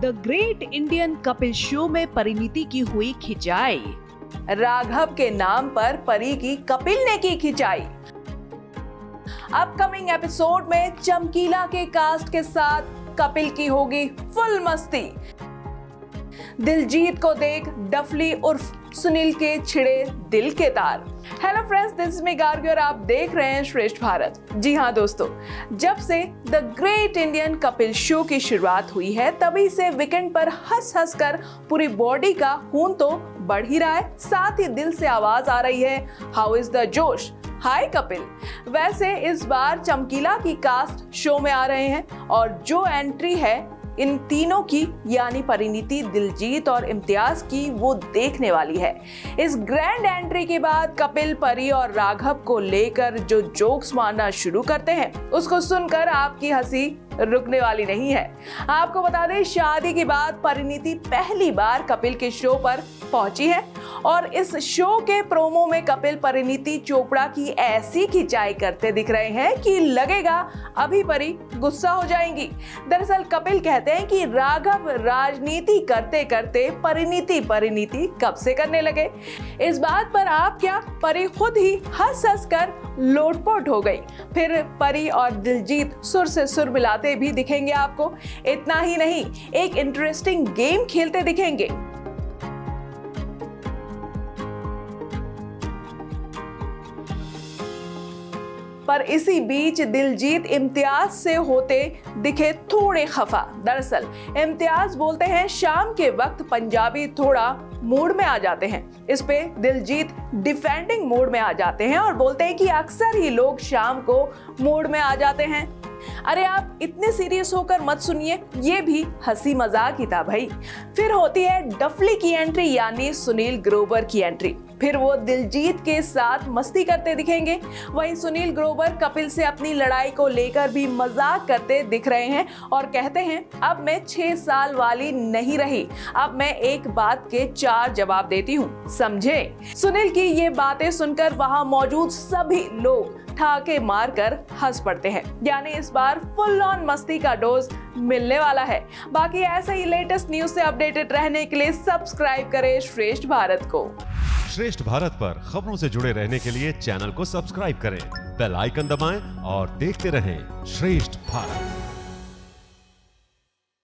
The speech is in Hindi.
The great Indian Kapil show में परिणीति की हुई खिंचाई। राघव के नाम पर परी की कपिल ने की खिंचाई। अपकमिंग एपिसोड में चमकीला के कास्ट के साथ कपिल की होगी फुल मस्ती। दिलजीत को देख डफली उर्फ सुनील के छिड़े दिल के तार। Hello friends, this is me Gargi और आप देख रहे हैं श्रेष्ठ भारत। जी हाँ दोस्तों, जब से the great Indian Kapil show की शुरुआत हुई है तभी से वीकेंड पर हंस हंस कर पूरी बॉडी का खून तो बढ़ ही रहा है, साथ ही दिल से आवाज आ रही है, हाउ इज द जोश, हाय कपिल। वैसे इस बार चमकीला की कास्ट शो में आ रहे हैं और जो एंट्री है इन तीनों की यानी परिणीति, दिलजीत और इम्तियाज की, वो देखने वाली है। इस ग्रैंड एंट्री के बाद कपिल, परी और राघव को लेकर जो जोक्स मारना शुरू करते हैं उसको सुनकर आपकी हंसी रुकने वाली नहीं है। आपको बता दें, शादी के बाद परिणीति पहली बार कपिल के शो पर पहुंची है और इस शो के प्रोमो में कपिल परिणीति चोपड़ा की ऐसी खिंचाई करते दिख रहे हैं कि लगेगा अभी परी गुस्सा हो जाएंगी। दरअसल कपिल कहते हैं कि राघव राजनीति करते करते परिणीति कब से करने लगे। इस बात पर आप क्या, परी खुद ही हंस हंस कर लोटपोट हो गई। फिर परी और दिलजीत सुर से सुर मिलाते भी दिखेंगे आपको। इतना ही नहीं, एक इंटरेस्टिंग गेम खेलते दिखेंगे। पर इसी बीच दिलजीत इम्तियाज से होते दिखे थोड़े खफा। दरअसल इम्तियाज बोलते हैं शाम के वक्त पंजाबी थोड़ा मूड में आ जाते हैं। इस पे दिलजीत डिफेंडिंग मूड में आ जाते हैं और बोलते हैं कि अक्सर ही लोग शाम को मूड में आ जाते हैं। अरे आप इतने सीरियस होकर मत सुनिए, ये भी हंसी मजाक ही था भाई। फिर होती है डफली की एंट्री यानी सुनील ग्रोवर की एंट्री। फिर वो दिलजीत के साथ मस्ती करते दिखेंगे। वहीं सुनील ग्रोवर कपिल से अपनी लड़ाई को लेकर भी मजाक करते दिख रहे हैं और कहते हैं, अब मैं 6 साल वाली नहीं रही, अब मैं एक बात के 4 जवाब देती हूँ, समझे। सुनील की ये बातें सुनकर वहां मौजूद सभी लोग ठाके मारकर हंस पड़ते हैं। यानी इस बार फुल ऑन मस्ती का डोज मिलने वाला है। बाकी ऐसे ही लेटेस्ट न्यूज से अपडेटेड रहने के लिए सब्सक्राइब करें श्रेष्ठ भारत को। श्रेष्ठ भारत पर खबरों से जुड़े रहने के लिए चैनल को सब्सक्राइब करें, बेल आइकन दबाएं और देखते रहें श्रेष्ठ भारत।